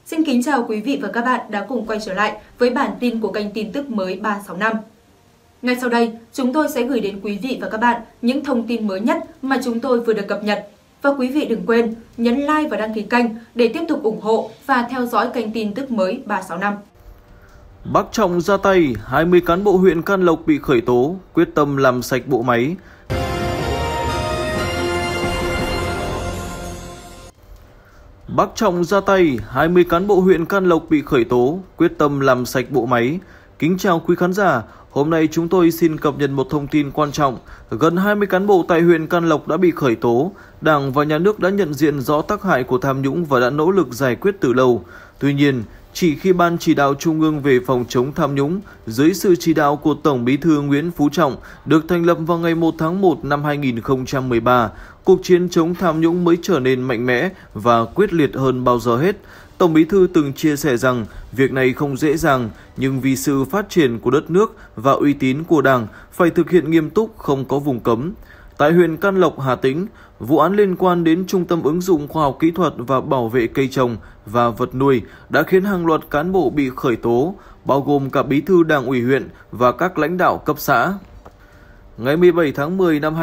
Xin kính chào quý vị và các bạn đã cùng quay trở lại với bản tin của kênh tin tức mới 365. Ngay sau đây, chúng tôi sẽ gửi đến quý vị và các bạn những thông tin mới nhất mà chúng tôi vừa được cập nhật. Và quý vị đừng quên nhấn like và đăng ký kênh để tiếp tục ủng hộ và theo dõi kênh tin tức mới 365. Bác Trọng ra tay, 20 cán bộ huyện Can Lộc bị khởi tố, quyết tâm làm sạch bộ máy. Bác Trọng ra tay, 20 cán bộ huyện Can Lộc bị khởi tố, quyết tâm làm sạch bộ máy. Kính chào quý khán giả, hôm nay chúng tôi xin cập nhật một thông tin quan trọng. Gần 20 cán bộ tại huyện Can Lộc đã bị khởi tố. Đảng và Nhà nước đã nhận diện rõ tác hại của tham nhũng và đã nỗ lực giải quyết từ lâu. Tuy nhiên, chỉ khi Ban Chỉ đạo Trung ương về phòng chống tham nhũng dưới sự chỉ đạo của Tổng Bí thư Nguyễn Phú Trọng được thành lập vào ngày 1 tháng 1 năm 2013, cuộc chiến chống tham nhũng mới trở nên mạnh mẽ và quyết liệt hơn bao giờ hết. Tổng Bí thư từng chia sẻ rằng việc này không dễ dàng, nhưng vì sự phát triển của đất nước và uy tín của Đảng phải thực hiện nghiêm túc, không có vùng cấm. Tại huyện Can Lộc, Hà Tĩnh, vụ án liên quan đến Trung tâm ứng dụng khoa học kỹ thuật và bảo vệ cây trồng và vật nuôi đã khiến hàng loạt cán bộ bị khởi tố, bao gồm cả bí thư Đảng ủy huyện và các lãnh đạo cấp xã. Ngày 17 tháng 10 năm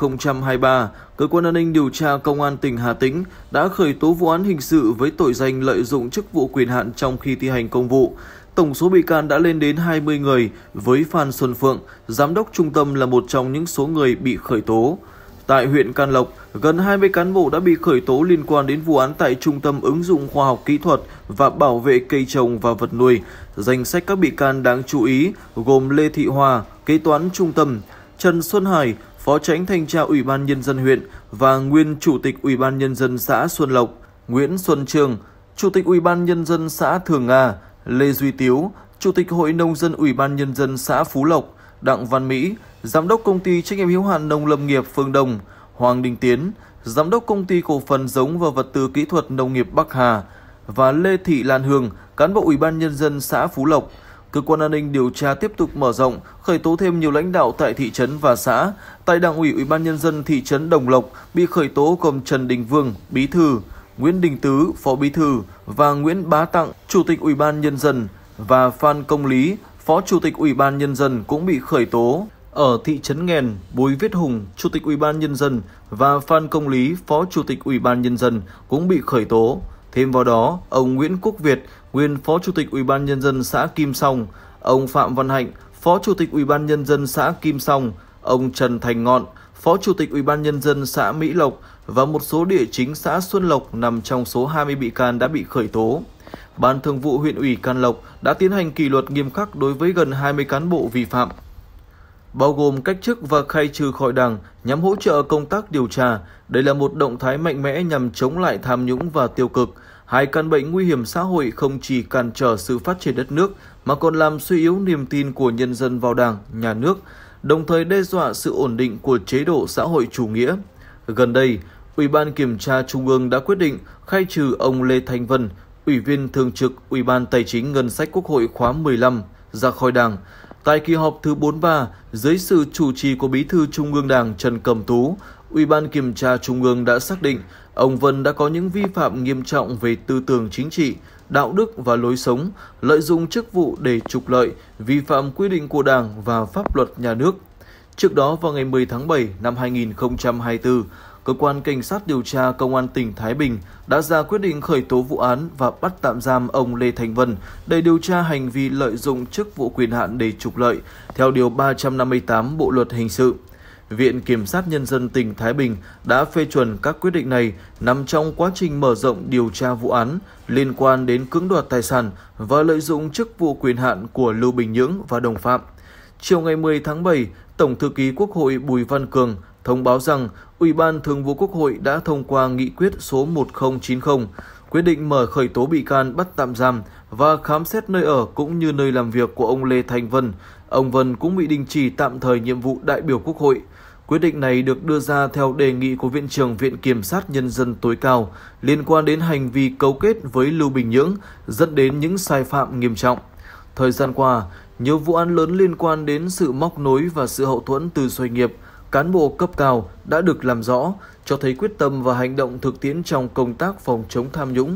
2023, Cơ quan An ninh Điều tra Công an tỉnh Hà Tĩnh đã khởi tố vụ án hình sự với tội danh lợi dụng chức vụ quyền hạn trong khi thi hành công vụ. Tổng số bị can đã lên đến 20 người, với Phan Xuân Phượng, giám đốc trung tâm là một trong những số người bị khởi tố. Tại huyện Can Lộc, gần 20 cán bộ đã bị khởi tố liên quan đến vụ án tại Trung tâm ứng dụng khoa học kỹ thuật và bảo vệ cây trồng và vật nuôi. Danh sách các bị can đáng chú ý gồm Lê Thị Hoa, kế toán trung tâm, Trần Xuân Hải, Phó Chánh Thanh tra Ủy ban Nhân dân huyện và nguyên Chủ tịch Ủy ban Nhân dân xã Xuân Lộc, Nguyễn Xuân Trường, Chủ tịch Ủy ban Nhân dân xã Thường Nga, Lê Duy Tiếu, Chủ tịch Hội Nông dân Ủy ban Nhân dân xã Phú Lộc, Đặng Văn Mỹ, Giám đốc Công ty Trách nhiệm hữu hạn Nông lâm nghiệp Phương Đông, Hoàng Đình Tiến, Giám đốc Công ty Cổ phần Giống và Vật tư Kỹ thuật Nông nghiệp Bắc Hà và Lê Thị Lan Hương, cán bộ Ủy ban Nhân dân xã Phú Lộc. Cơ quan An ninh Điều tra tiếp tục mở rộng, khởi tố thêm nhiều lãnh đạo tại thị trấn và xã. Tại Đảng ủy Ủy ban Nhân dân thị trấn Đồng Lộc bị khởi tố gồm Trần Đình Vương, Bí thư, Nguyễn Đình Tứ, Phó Bí thư và Nguyễn Bá Tặng, Chủ tịch Ủy ban Nhân dân và Phan Công Lý, Phó Chủ tịch Ủy ban Nhân dân cũng bị khởi tố. Ở thị trấn Nghèn, Bùi Viết Hùng, Chủ tịch Ủy ban Nhân dân và Phan Công Lý, Phó Chủ tịch Ủy ban Nhân dân cũng bị khởi tố. Thêm vào đó, ông Nguyễn Quốc Việt, nguyên Phó Chủ tịch Ủy ban Nhân dân xã Kim Song, ông Phạm Văn Hạnh, Phó Chủ tịch Ủy ban Nhân dân xã Kim Song, ông Trần Thành Ngọn, Phó Chủ tịch Ủy ban Nhân dân xã Mỹ Lộc và một số địa chính xã Xuân Lộc nằm trong số 20 bị can đã bị khởi tố. Ban Thường vụ huyện ủy Can Lộc đã tiến hành kỷ luật nghiêm khắc đối với gần 20 cán bộ vi phạm, bao gồm cách chức và khai trừ khỏi Đảng nhằm hỗ trợ công tác điều tra. Đây là một động thái mạnh mẽ nhằm chống lại tham nhũng và tiêu cực. Hai căn bệnh nguy hiểm xã hội không chỉ cản trở sự phát triển đất nước mà còn làm suy yếu niềm tin của nhân dân vào Đảng, Nhà nước, đồng thời đe dọa sự ổn định của chế độ xã hội chủ nghĩa. Gần đây, Ủy ban Kiểm tra Trung ương đã quyết định khai trừ ông Lê Thanh Vân, Ủy viên Thường trực Ủy ban Tài chính Ngân sách Quốc hội khóa 15 ra khỏi Đảng. Tại kỳ họp thứ 43, dưới sự chủ trì của Bí thư Trung ương Đảng Trần Cẩm Tú, Ủy ban Kiểm tra Trung ương đã xác định ông Vân đã có những vi phạm nghiêm trọng về tư tưởng chính trị, đạo đức và lối sống, lợi dụng chức vụ để trục lợi, vi phạm quy định của Đảng và pháp luật nhà nước. Trước đó, vào ngày 10 tháng 7 năm 2024, Cơ quan Cảnh sát điều tra Công an tỉnh Thái Bình đã ra quyết định khởi tố vụ án và bắt tạm giam ông Lê Thanh Vân để điều tra hành vi lợi dụng chức vụ quyền hạn để trục lợi theo Điều 358 Bộ Luật Hình sự. Viện Kiểm sát Nhân dân tỉnh Thái Bình đã phê chuẩn các quyết định này nằm trong quá trình mở rộng điều tra vụ án liên quan đến cưỡng đoạt tài sản và lợi dụng chức vụ quyền hạn của Lưu Bình Nhưỡng và đồng phạm. Chiều ngày 10 tháng 7, Tổng thư ký Quốc hội Bùi Văn Cường thông báo rằng Ủy ban Thường vụ Quốc hội đã thông qua nghị quyết số 1090, quyết định mở khởi tố bị can, bắt tạm giam và khám xét nơi ở cũng như nơi làm việc của ông Lê Thanh Vân. Ông Vân cũng bị đình chỉ tạm thời nhiệm vụ đại biểu Quốc hội. Quyết định này được đưa ra theo đề nghị của Viện trưởng Viện Kiểm sát Nhân dân tối cao liên quan đến hành vi cấu kết với Lưu Bình Nhưỡng dẫn đến những sai phạm nghiêm trọng. Thời gian qua, nhiều vụ án lớn liên quan đến sự móc nối và sự hậu thuẫn từ doanh nghiệp, cán bộ cấp cao đã được làm rõ, cho thấy quyết tâm và hành động thực tiễn trong công tác phòng chống tham nhũng.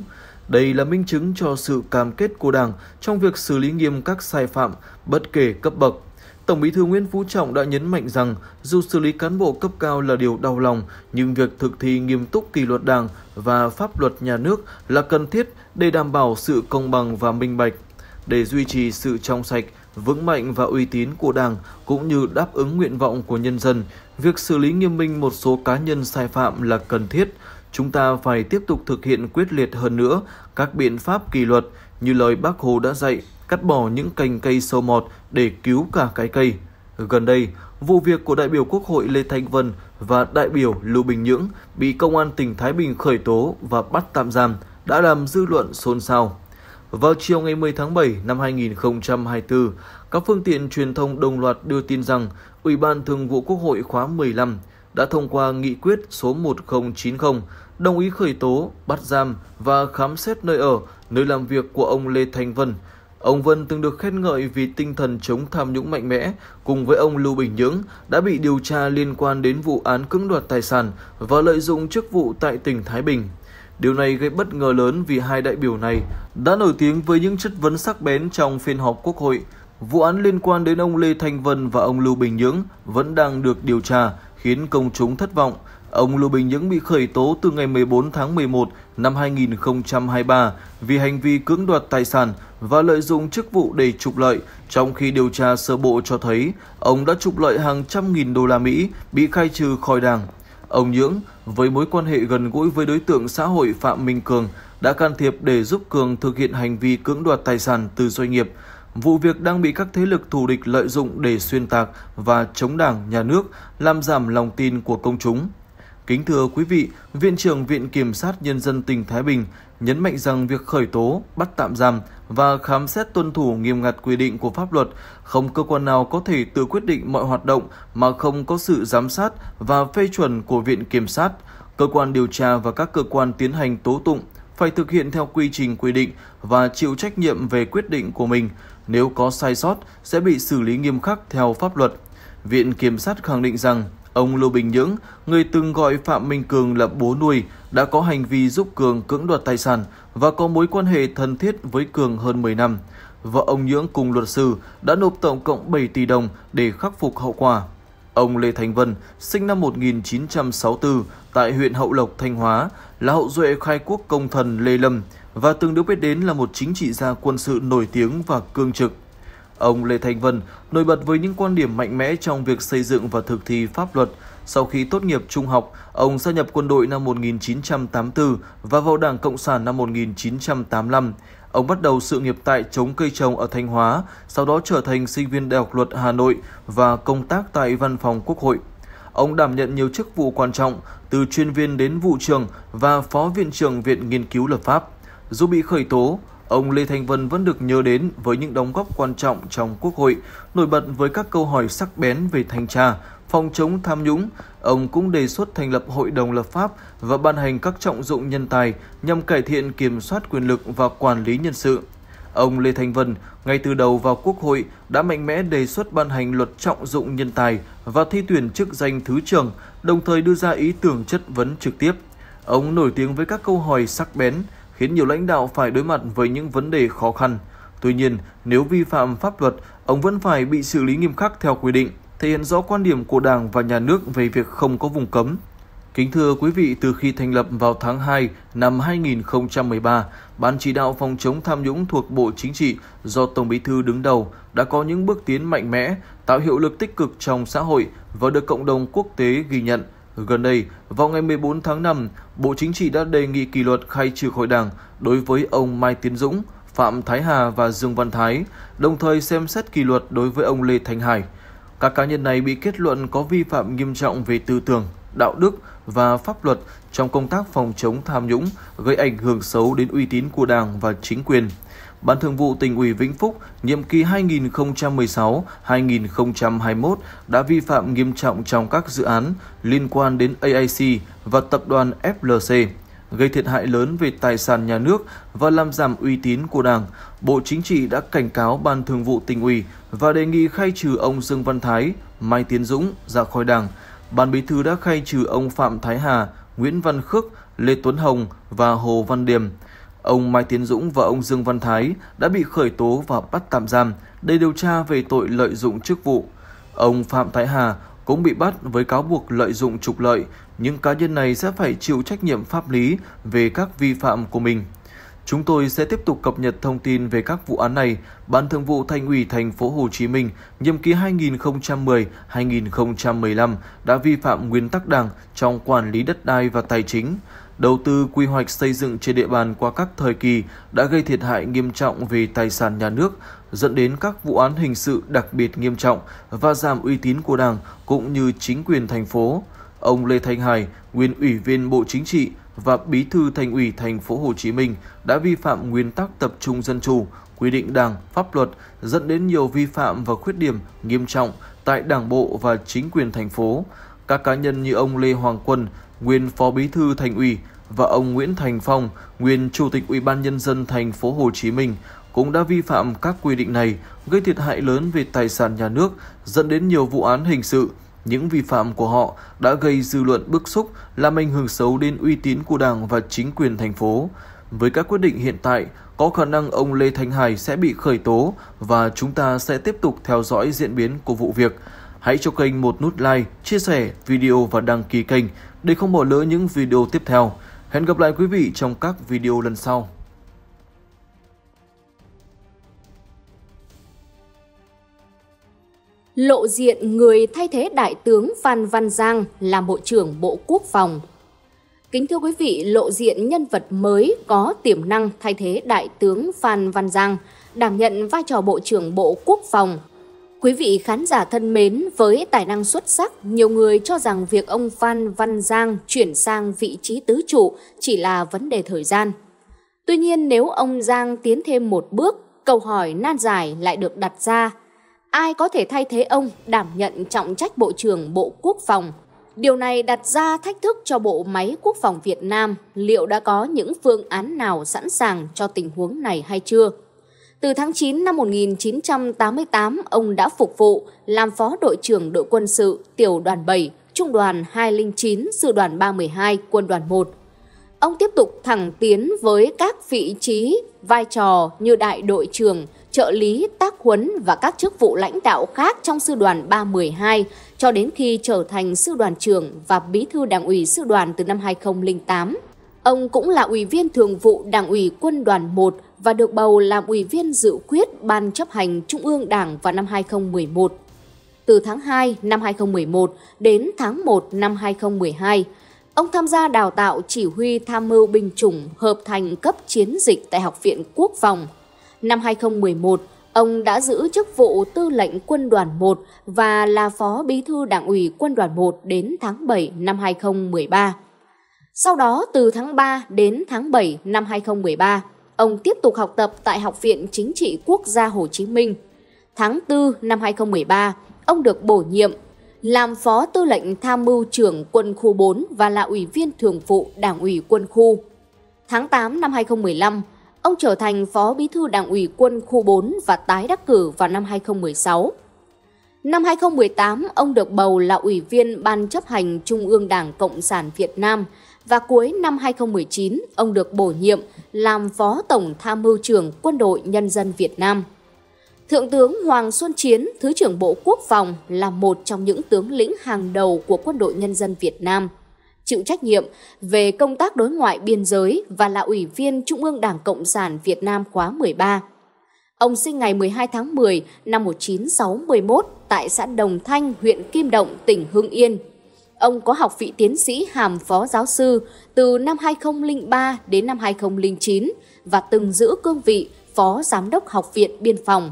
Đây là minh chứng cho sự cam kết của Đảng trong việc xử lý nghiêm các sai phạm bất kể cấp bậc. Tổng Bí thư Nguyễn Phú Trọng đã nhấn mạnh rằng dù xử lý cán bộ cấp cao là điều đau lòng, nhưng việc thực thi nghiêm túc kỷ luật Đảng và pháp luật nhà nước là cần thiết để đảm bảo sự công bằng và minh bạch. Để duy trì sự trong sạch, vững mạnh và uy tín của Đảng cũng như đáp ứng nguyện vọng của nhân dân, việc xử lý nghiêm minh một số cá nhân sai phạm là cần thiết. Chúng ta phải tiếp tục thực hiện quyết liệt hơn nữa các biện pháp kỷ luật như lời Bác Hồ đã dạy, cắt bỏ những cành cây sâu mọt để cứu cả cái cây. Gần đây, vụ việc của đại biểu Quốc hội Lê Thanh Vân và đại biểu Lưu Bình Nhưỡng bị Công an tỉnh Thái Bình khởi tố và bắt tạm giam đã làm dư luận xôn xao. Vào chiều ngày 10 tháng 7 năm 2024, các phương tiện truyền thông đồng loạt đưa tin rằng Ủy ban Thường vụ Quốc hội khóa 15 đã thông qua nghị quyết số 1090 đồng ý khởi tố, bắt giam và khám xét nơi ở, nơi làm việc của ông Lê Thanh Vân. Ông Vân từng được khen ngợi vì tinh thần chống tham nhũng mạnh mẽ, cùng với ông Lưu Bình Nhưỡng đã bị điều tra liên quan đến vụ án cưỡng đoạt tài sản và lợi dụng chức vụ tại tỉnh Thái Bình. Điều này gây bất ngờ lớn vì hai đại biểu này đã nổi tiếng với những chất vấn sắc bén trong phiên họp Quốc hội. Vụ án liên quan đến ông Lê Thanh Vân và ông Lưu Bình Nhưỡng vẫn đang được điều tra, khiến công chúng thất vọng. Ông Lưu Bình Nhưỡng bị khởi tố từ ngày 14 tháng 11 năm 2023 vì hành vi cưỡng đoạt tài sản và lợi dụng chức vụ để trục lợi, trong khi điều tra sơ bộ cho thấy ông đã trục lợi hàng trăm nghìn đô la Mỹ, bị khai trừ khỏi Đảng. Ông Nhưỡng, với mối quan hệ gần gũi với đối tượng xã hội Phạm Minh Cường, đã can thiệp để giúp Cường thực hiện hành vi cưỡng đoạt tài sản từ doanh nghiệp. Vụ việc đang bị các thế lực thù địch lợi dụng để xuyên tạc và chống Đảng, Nhà nước, làm giảm lòng tin của công chúng. Kính thưa quý vị, Viện trưởng Viện Kiểm sát Nhân dân tỉnh Thái Bình nhấn mạnh rằng việc khởi tố, bắt tạm giam và khám xét tuân thủ nghiêm ngặt quy định của pháp luật, không cơ quan nào có thể tự quyết định mọi hoạt động mà không có sự giám sát và phê chuẩn của Viện Kiểm sát. Cơ quan điều tra và các cơ quan tiến hành tố tụng phải thực hiện theo quy trình quy định và chịu trách nhiệm về quyết định của mình. Nếu có sai sót, sẽ bị xử lý nghiêm khắc theo pháp luật. Viện Kiểm sát khẳng định rằng ông Lưu Bình Nhưỡng, người từng gọi Phạm Minh Cường là bố nuôi, đã có hành vi giúp Cường cưỡng đoạt tài sản và có mối quan hệ thân thiết với Cường hơn 10 năm. Vợ ông Nhưỡng cùng luật sư đã nộp tổng cộng 7 tỷ đồng để khắc phục hậu quả. Ông Lê Thanh Vân, sinh năm 1964 tại huyện Hậu Lộc, Thanh Hóa, là hậu duệ khai quốc công thần Lê Lâm và từng được biết đến là một chính trị gia quân sự nổi tiếng và cương trực. Ông Lê Thanh Vân nổi bật với những quan điểm mạnh mẽ trong việc xây dựng và thực thi pháp luật. Sau khi tốt nghiệp trung học, ông gia nhập quân đội năm 1984 và vào Đảng Cộng sản năm 1985. Ông bắt đầu sự nghiệp tại Chống Cây Trồng ở Thanh Hóa, sau đó trở thành sinh viên Đại học Luật Hà Nội và công tác tại Văn phòng Quốc hội. Ông đảm nhận nhiều chức vụ quan trọng, từ chuyên viên đến vụ trưởng và phó viện trưởng Viện Nghiên cứu Lập pháp. Dù bị khởi tố, ông Lê Thanh Vân vẫn được nhớ đến với những đóng góp quan trọng trong Quốc hội, nổi bật với các câu hỏi sắc bén về thanh tra, phòng chống tham nhũng. Ông cũng đề xuất thành lập Hội đồng lập pháp và ban hành các trọng dụng nhân tài nhằm cải thiện kiểm soát quyền lực và quản lý nhân sự. Ông Lê Thanh Vân ngay từ đầu vào Quốc hội đã mạnh mẽ đề xuất ban hành luật trọng dụng nhân tài và thi tuyển chức danh thứ trưởng, đồng thời đưa ra ý tưởng chất vấn trực tiếp. Ông nổi tiếng với các câu hỏi sắc bén, khiến nhiều lãnh đạo phải đối mặt với những vấn đề khó khăn. Tuy nhiên, nếu vi phạm pháp luật, ông vẫn phải bị xử lý nghiêm khắc theo quy định, thể hiện rõ quan điểm của Đảng và Nhà nước về việc không có vùng cấm. Kính thưa quý vị, từ khi thành lập vào tháng 2 năm 2013, Ban chỉ đạo phòng chống tham nhũng thuộc Bộ Chính trị do Tổng Bí thư đứng đầu đã có những bước tiến mạnh mẽ, tạo hiệu lực tích cực trong xã hội và được cộng đồng quốc tế ghi nhận. Gần đây, vào ngày 14 tháng 5, Bộ Chính trị đã đề nghị kỷ luật khai trừ khỏi Đảng đối với ông Mai Tiến Dũng, Phạm Thái Hà và Dương Văn Thái, đồng thời xem xét kỷ luật đối với ông Lê Thanh Hải. Các cá nhân này bị kết luận có vi phạm nghiêm trọng về tư tưởng, đạo đức và pháp luật trong công tác phòng chống tham nhũng, gây ảnh hưởng xấu đến uy tín của Đảng và chính quyền. Ban Thường vụ Tỉnh ủy Vĩnh Phúc nhiệm kỳ 2016-2021 đã vi phạm nghiêm trọng trong các dự án liên quan đến AIC và tập đoàn FLC, gây thiệt hại lớn về tài sản nhà nước và làm giảm uy tín của Đảng. Bộ Chính trị đã cảnh cáo Ban Thường vụ Tỉnh ủy và đề nghị khai trừ ông Dương Văn Thái, Mai Tiến Dũng ra khỏi Đảng. Ban Bí thư đã khai trừ ông Phạm Thái Hà, Nguyễn Văn Khước, Lê Tuấn Hồng và Hồ Văn Điềm. ông Mai Tiến Dũng và ông Dương Văn Thái đã bị khởi tố và bắt tạm giam để điều tra về tội lợi dụng chức vụ. Ông Phạm Thái Hà cũng bị bắt với cáo buộc lợi dụng trục lợi, những cá nhân này sẽ phải chịu trách nhiệm pháp lý về các vi phạm của mình. Chúng tôi sẽ tiếp tục cập nhật thông tin về các vụ án này. Ban Thường vụ Thành ủy Thành phố Hồ Chí Minh nhiệm kỳ 2010-2015 đã vi phạm nguyên tắc Đảng trong quản lý đất đai và tài chính. Đầu tư quy hoạch xây dựng trên địa bàn qua các thời kỳ đã gây thiệt hại nghiêm trọng về tài sản nhà nước, dẫn đến các vụ án hình sự đặc biệt nghiêm trọng và giảm uy tín của Đảng cũng như chính quyền thành phố. Ông Lê Thanh Hải, nguyên Ủy viên Bộ Chính trị và Bí thư Thành ủy Thành phố Hồ Chí Minh đã vi phạm nguyên tắc tập trung dân chủ, quy định Đảng, pháp luật, dẫn đến nhiều vi phạm và khuyết điểm nghiêm trọng tại Đảng bộ và chính quyền thành phố. Các cá nhân như ông Lê Hoàng Quân, nguyên Phó Bí thư Thành ủy, và ông Nguyễn Thành Phong, nguyên Chủ tịch Ủy ban Nhân dân Thành phố Hồ Chí Minh cũng đã vi phạm các quy định này, gây thiệt hại lớn về tài sản nhà nước, dẫn đến nhiều vụ án hình sự. Những vi phạm của họ đã gây dư luận bức xúc, làm ảnh hưởng xấu đến uy tín của Đảng và chính quyền thành phố. Với các quyết định hiện tại, có khả năng ông Lê Thanh Hải sẽ bị khởi tố và chúng ta sẽ tiếp tục theo dõi diễn biến của vụ việc. Hãy cho kênh một nút like, chia sẻ video và đăng ký kênh để không bỏ lỡ những video tiếp theo. Hẹn gặp lại quý vị trong các video lần sau. Lộ diện người thay thế Đại tướng Phan Văn Giang làm Bộ trưởng Bộ Quốc phòng. Kính thưa quý vị, lộ diện nhân vật mới có tiềm năng thay thế Đại tướng Phan Văn Giang đảm nhận vai trò Bộ trưởng Bộ Quốc phòng. Quý vị khán giả thân mến, với tài năng xuất sắc, nhiều người cho rằng việc ông Phan Văn Giang chuyển sang vị trí tứ trụ chỉ là vấn đề thời gian. Tuy nhiên, nếu ông Giang tiến thêm một bước, câu hỏi nan giải lại được đặt ra. Ai có thể thay thế ông đảm nhận trọng trách Bộ trưởng Bộ Quốc phòng? Điều này đặt ra thách thức cho bộ máy quốc phòng Việt Nam. Liệu đã có những phương án nào sẵn sàng cho tình huống này hay chưa? Từ tháng 9 năm 1988, ông đã phục vụ làm Phó Đội trưởng Đội quân sự Tiểu đoàn 7, Trung đoàn 209, Sư đoàn 312, Quân đoàn 1. Ông tiếp tục thẳng tiến với các vị trí, vai trò như Đại đội trưởng, trợ lý, tác huấn và các chức vụ lãnh đạo khác trong Sư đoàn 312 cho đến khi trở thành Sư đoàn trưởng và Bí thư Đảng ủy Sư đoàn từ năm 2008. Ông cũng là Ủy viên Thường vụ Đảng ủy Quân đoàn 1 và được bầu làm Ủy viên Dự khuyết Ban chấp hành Trung ương Đảng vào năm 2011. Từ tháng 2 năm 2011 đến tháng 1 năm 2012, ông tham gia đào tạo chỉ huy tham mưu binh chủng hợp thành cấp chiến dịch tại Học viện Quốc phòng. Năm 2011, ông đã giữ chức vụ Tư lệnh Quân đoàn 1 và là Phó Bí thư Đảng ủy Quân đoàn 1 đến tháng 7 năm 2013. Sau đó, từ tháng 3 đến tháng 7 năm 2013, ông tiếp tục học tập tại Học viện Chính trị Quốc gia Hồ Chí Minh. Tháng 4 năm 2013, ông được bổ nhiệm làm Phó Tư lệnh Tham mưu trưởng Quân khu 4 và là Ủy viên Thường vụ Đảng ủy Quân khu. Tháng 8 năm 2015, ông trở thành Phó Bí thư Đảng ủy Quân khu 4 và tái đắc cử vào năm 2016. Năm 2018, ông được bầu là Ủy viên Ban chấp hành Trung ương Đảng Cộng sản Việt Nam và cuối năm 2019, ông được bổ nhiệm làm Phó Tổng Tham mưu trưởng Quân đội Nhân dân Việt Nam. Thượng tướng Hoàng Xuân Chiến, Thứ trưởng Bộ Quốc phòng, là một trong những tướng lĩnh hàng đầu của Quân đội Nhân dân Việt Nam, chịu trách nhiệm về công tác đối ngoại biên giới và là Ủy viên Trung ương Đảng Cộng sản Việt Nam khóa 13. Ông sinh ngày 12 tháng 10 năm 1961 tại xã Đồng Thanh, huyện Kim Động, tỉnh Hưng Yên. Ông có học vị tiến sĩ hàm phó giáo sư từ năm 2003 đến năm 2009 và từng giữ cương vị Phó Giám đốc Học viện Biên phòng.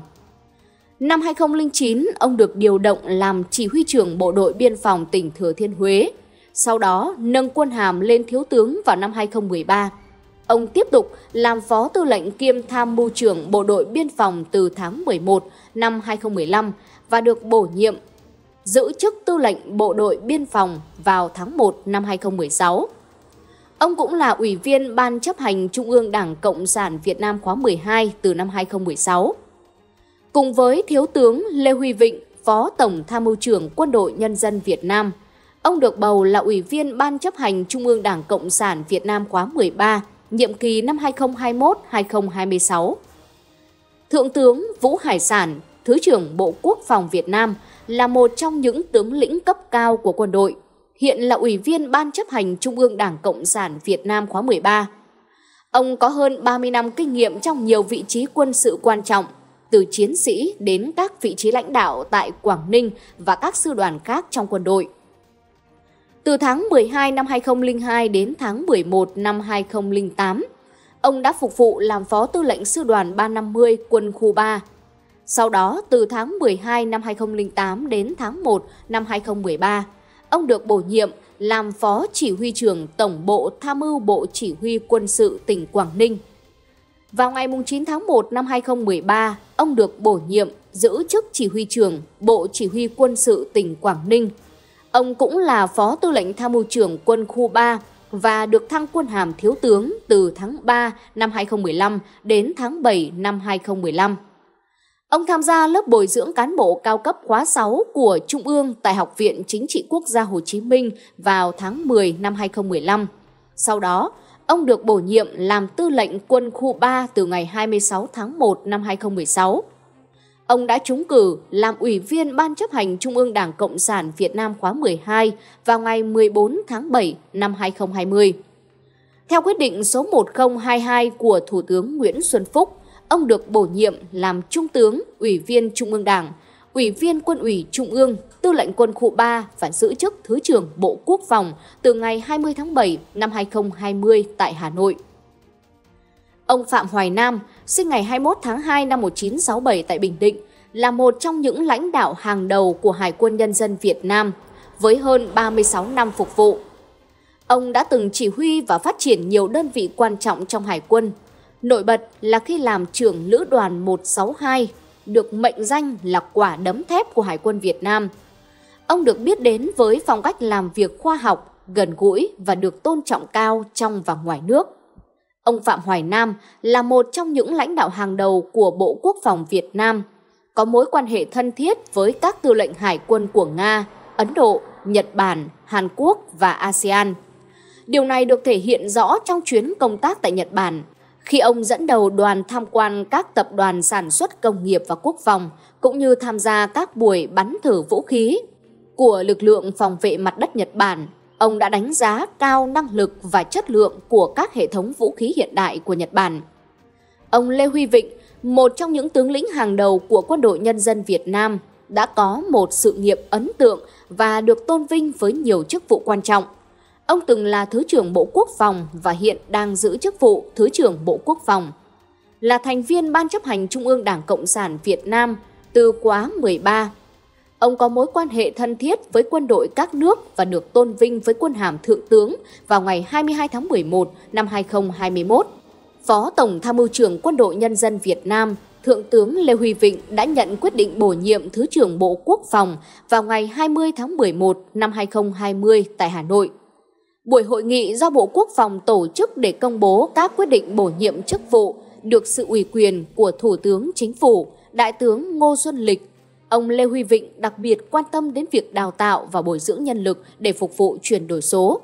Năm 2009, ông được điều động làm chỉ huy trưởng Bộ đội Biên phòng tỉnh Thừa Thiên Huế. Sau đó, nâng quân hàm lên thiếu tướng vào năm 2013. Ông tiếp tục làm Phó Tư lệnh kiêm Tham mưu trưởng Bộ đội Biên phòng từ tháng 11 năm 2015 và được bổ nhiệm giữ chức Tư lệnh Bộ đội Biên phòng vào tháng 1 năm 2016. Ông cũng là Ủy viên Ban chấp hành Trung ương Đảng Cộng sản Việt Nam khóa 12 từ năm 2016. Cùng với Thiếu tướng Lê Huy Vịnh, Phó Tổng Tham mưu trưởng Quân đội Nhân dân Việt Nam, ông được bầu là Ủy viên Ban chấp hành Trung ương Đảng Cộng sản Việt Nam khóa 13 nhiệm kỳ năm 2021-2026. Thượng tướng Vũ Hải Sản, Thứ trưởng Bộ Quốc phòng Việt Nam, là một trong những tướng lĩnh cấp cao của quân đội, hiện là Ủy viên Ban chấp hành Trung ương Đảng Cộng sản Việt Nam khóa 13. Ông có hơn 30 năm kinh nghiệm trong nhiều vị trí quân sự quan trọng, từ chiến sĩ đến các vị trí lãnh đạo tại Quảng Ninh và các sư đoàn khác trong quân đội. Từ tháng 12 năm 2002 đến tháng 11 năm 2008, ông đã phục vụ làm Phó Tư lệnh Sư đoàn 350 Quân khu 3. Sau đó, từ tháng 12 năm 2008 đến tháng 1 năm 2013, ông được bổ nhiệm làm Phó Chỉ huy trưởng Tổng bộ Tham mưu Bộ Chỉ huy Quân sự tỉnh Quảng Ninh. Vào ngày 9 tháng 1 năm 2013, ông được bổ nhiệm giữ chức Chỉ huy trưởng Bộ Chỉ huy Quân sự tỉnh Quảng Ninh. Ông cũng là Phó Tư lệnh Tham mưu trưởng Quân khu 3 và được thăng quân hàm thiếu tướng từ tháng 3 năm 2015 đến tháng 7 năm 2015. Ông tham gia lớp bồi dưỡng cán bộ cao cấp khóa 6 của Trung ương tại Học viện Chính trị Quốc gia Hồ Chí Minh vào tháng 10 năm 2015. Sau đó, ông được bổ nhiệm làm Tư lệnh Quân khu 3 từ ngày 26 tháng 1 năm 2016. Ông đã trúng cử làm Ủy viên Ban chấp hành Trung ương Đảng Cộng sản Việt Nam khóa 12 vào ngày 14 tháng 7 năm 2020. Theo quyết định số 1022 của Thủ tướng Nguyễn Xuân Phúc, ông được bổ nhiệm làm Trung tướng, Ủy viên Trung ương Đảng, Ủy viên Quân ủy Trung ương, Tư lệnh Quân khu 3 và giữ chức Thứ trưởng Bộ Quốc phòng từ ngày 20 tháng 7 năm 2020 tại Hà Nội. Ông Phạm Hoài Nam, sinh ngày 21 tháng 2 năm 1967 tại Bình Định, là một trong những lãnh đạo hàng đầu của Hải quân Nhân dân Việt Nam, với hơn 36 năm phục vụ. Ông đã từng chỉ huy và phát triển nhiều đơn vị quan trọng trong Hải quân. Nổi bật là khi làm trưởng Lữ đoàn 162, được mệnh danh là quả đấm thép của Hải quân Việt Nam. Ông được biết đến với phong cách làm việc khoa học, gần gũi và được tôn trọng cao trong và ngoài nước. Ông Phạm Hoài Nam là một trong những lãnh đạo hàng đầu của Bộ Quốc phòng Việt Nam, có mối quan hệ thân thiết với các tư lệnh hải quân của Nga, Ấn Độ, Nhật Bản, Hàn Quốc và ASEAN. Điều này được thể hiện rõ trong chuyến công tác tại Nhật Bản, khi ông dẫn đầu đoàn tham quan các tập đoàn sản xuất công nghiệp và quốc phòng, cũng như tham gia các buổi bắn thử vũ khí của lực lượng phòng vệ mặt đất Nhật Bản. Ông đã đánh giá cao năng lực và chất lượng của các hệ thống vũ khí hiện đại của Nhật Bản. Ông Lê Huy Vịnh, một trong những tướng lĩnh hàng đầu của Quân đội Nhân dân Việt Nam, đã có một sự nghiệp ấn tượng và được tôn vinh với nhiều chức vụ quan trọng. Ông từng là Thứ trưởng Bộ Quốc phòng và hiện đang giữ chức vụ Thứ trưởng Bộ Quốc phòng. Là thành viên Ban chấp hành Trung ương Đảng Cộng sản Việt Nam từ khóa 13. Ông có mối quan hệ thân thiết với quân đội các nước và được tôn vinh với quân hàm Thượng tướng vào ngày 22 tháng 11 năm 2021. Phó Tổng Tham mưu trưởng Quân đội Nhân dân Việt Nam, Thượng tướng Lê Huy Vịnh đã nhận quyết định bổ nhiệm Thứ trưởng Bộ Quốc phòng vào ngày 20 tháng 11 năm 2020 tại Hà Nội. Buổi hội nghị do Bộ Quốc phòng tổ chức để công bố các quyết định bổ nhiệm chức vụ được sự ủy quyền của Thủ tướng Chính phủ, Đại tướng Ngô Xuân Lịch. Ông Lê Huy Vịnh đặc biệt quan tâm đến việc đào tạo và bồi dưỡng nhân lực để phục vụ chuyển đổi số.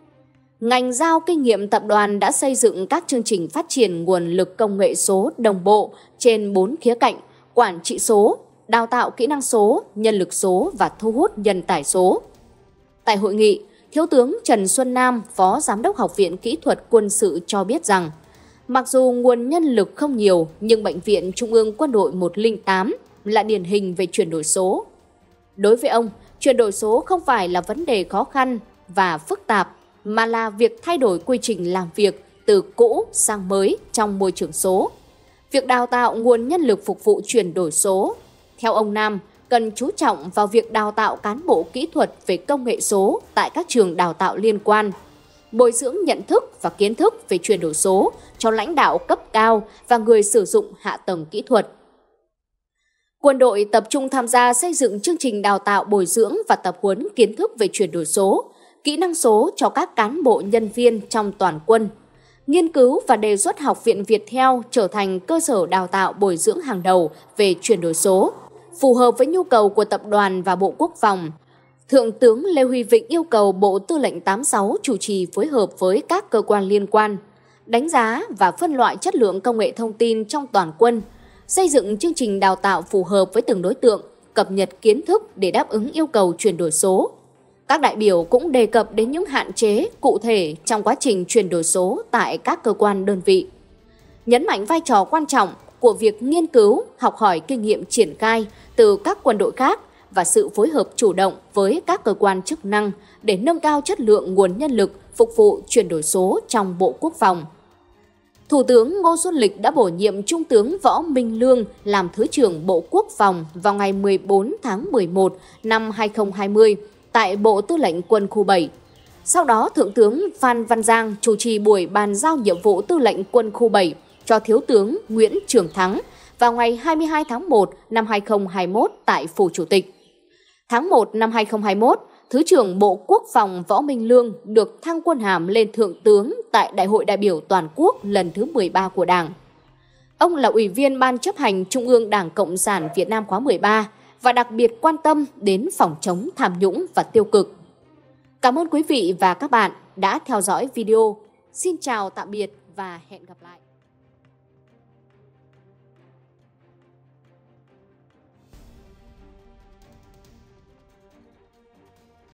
Ngành giao kinh nghiệm tập đoàn đã xây dựng các chương trình phát triển nguồn lực công nghệ số đồng bộ trên 4 khía cạnh: quản trị số, đào tạo kỹ năng số, nhân lực số và thu hút nhân tài số. Tại hội nghị, Thiếu tướng Trần Xuân Nam, Phó Giám đốc Học viện Kỹ thuật Quân sự cho biết rằng, mặc dù nguồn nhân lực không nhiều, nhưng Bệnh viện Trung ương Quân đội 108 là điển hình về chuyển đổi số. Đối với ông, chuyển đổi số không phải là vấn đề khó khăn và phức tạp, mà là việc thay đổi quy trình làm việc từ cũ sang mới trong môi trường số. Việc đào tạo nguồn nhân lực phục vụ chuyển đổi số, theo ông Nam, cần chú trọng vào việc đào tạo cán bộ kỹ thuật về công nghệ số tại các trường đào tạo liên quan, bồi dưỡng nhận thức và kiến thức về chuyển đổi số cho lãnh đạo cấp cao và người sử dụng hạ tầng kỹ thuật. Quân đội tập trung tham gia xây dựng chương trình đào tạo bồi dưỡng và tập huấn kiến thức về chuyển đổi số, kỹ năng số cho các cán bộ nhân viên trong toàn quân, nghiên cứu và đề xuất Học viện Viettel trở thành cơ sở đào tạo bồi dưỡng hàng đầu về chuyển đổi số, phù hợp với nhu cầu của tập đoàn và Bộ Quốc phòng. Thượng tướng Lê Huy Vịnh yêu cầu Bộ Tư lệnh 86 chủ trì phối hợp với các cơ quan liên quan, đánh giá và phân loại chất lượng công nghệ thông tin trong toàn quân, xây dựng chương trình đào tạo phù hợp với từng đối tượng, cập nhật kiến thức để đáp ứng yêu cầu chuyển đổi số. Các đại biểu cũng đề cập đến những hạn chế cụ thể trong quá trình chuyển đổi số tại các cơ quan đơn vị. Nhấn mạnh vai trò quan trọng của việc nghiên cứu, học hỏi kinh nghiệm triển khai từ các quân đội khác và sự phối hợp chủ động với các cơ quan chức năng để nâng cao chất lượng nguồn nhân lực phục vụ chuyển đổi số trong Bộ Quốc phòng. Thủ tướng Ngô Xuân Lịch đã bổ nhiệm Trung tướng Võ Minh Lương làm Thứ trưởng Bộ Quốc phòng vào ngày 14 tháng 11 năm 2020 tại Bộ Tư lệnh Quân khu 7. Sau đó, Thượng tướng Phan Văn Giang chủ trì buổi bàn giao nhiệm vụ Tư lệnh Quân khu 7 cho Thiếu tướng Nguyễn Trường Thắng vào ngày 22 tháng 1 năm 2021 tại Phủ Chủ tịch. Tháng 1 năm 2021, Thứ trưởng Bộ Quốc phòng Võ Minh Lương được thăng quân hàm lên Thượng tướng tại Đại hội đại biểu toàn quốc lần thứ 13 của Đảng. Ông là Ủy viên Ban chấp hành Trung ương Đảng Cộng sản Việt Nam khóa 13 và đặc biệt quan tâm đến phòng chống tham nhũng và tiêu cực. Cảm ơn quý vị và các bạn đã theo dõi video. Xin chào tạm biệt và hẹn gặp lại.